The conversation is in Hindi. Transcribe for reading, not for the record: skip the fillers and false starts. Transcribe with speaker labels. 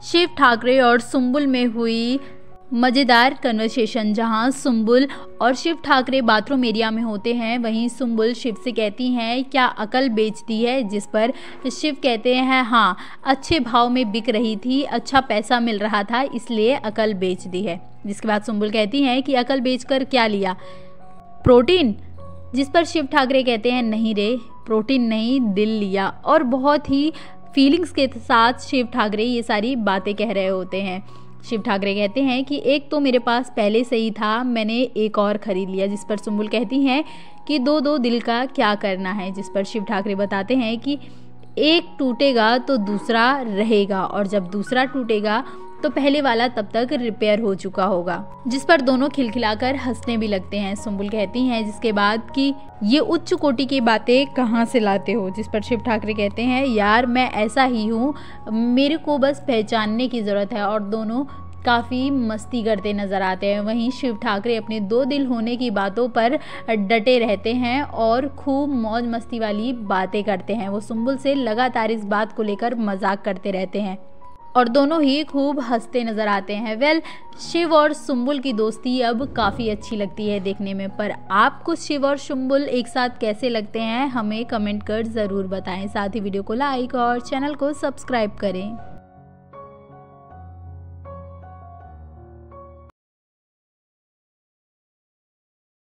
Speaker 1: शिव ठाकरे और सुम्बुल में हुई मज़ेदार कन्वर्सेशन। जहां सुम्बुल और शिव ठाकरे बाथरूम एरिया में होते हैं, वहीं सुम्बुल शिव से कहती हैं क्या अकल बेच दी है, जिस पर शिव कहते हैं हाँ, अच्छे भाव में बिक रही थी, अच्छा पैसा मिल रहा था, इसलिए अकल बेच दी है। जिसके बाद सुम्बुल कहती हैं कि अकल बेचकर क्या लिया, प्रोटीन। जिस पर शिव ठाकरे कहते हैं नहीं रे, प्रोटीन नहीं, दिल लिया। और बहुत ही फीलिंग्स के साथ शिव ठाकरे ये सारी बातें कह रहे होते हैं। शिव ठाकरे कहते हैं कि एक तो मेरे पास पहले से ही था, मैंने एक और ख़रीद लिया। जिस पर सुम्बुल कहती हैं कि दो दो दिल का क्या करना है। जिस पर शिव ठाकरे बताते हैं कि एक टूटेगा तो दूसरा रहेगा, और जब दूसरा टूटेगा तो पहले वाला तब तक रिपेयर हो चुका होगा। जिस पर दोनों खिलखिलाकर हंसने भी लगते हैं। सुम्बुल कहती हैं जिसके बाद कि ये उच्च कोटि की बातें कहाँ से लाते हो। जिस पर शिव ठाकरे कहते हैं यार मैं ऐसा ही हूँ, मेरे को बस पहचानने की ज़रूरत है। और दोनों काफ़ी मस्ती करते नज़र आते हैं। वहीं शिव ठाकरे अपने दो दिल होने की बातों पर डटे रहते हैं और खूब मौज मस्ती वाली बातें करते हैं। वो सुम्बुल से लगातार इस बात को लेकर मजाक करते रहते हैं और दोनों ही खूब हंसते नज़र आते हैं। शिव और सुम्बुल की दोस्ती अब काफ़ी अच्छी लगती है देखने में। पर आपको शिव और सुम्बुल एक साथ कैसे लगते हैं, हमें कमेंट कर ज़रूर बताएं। साथ ही वीडियो को लाइक और चैनल को सब्सक्राइब करें।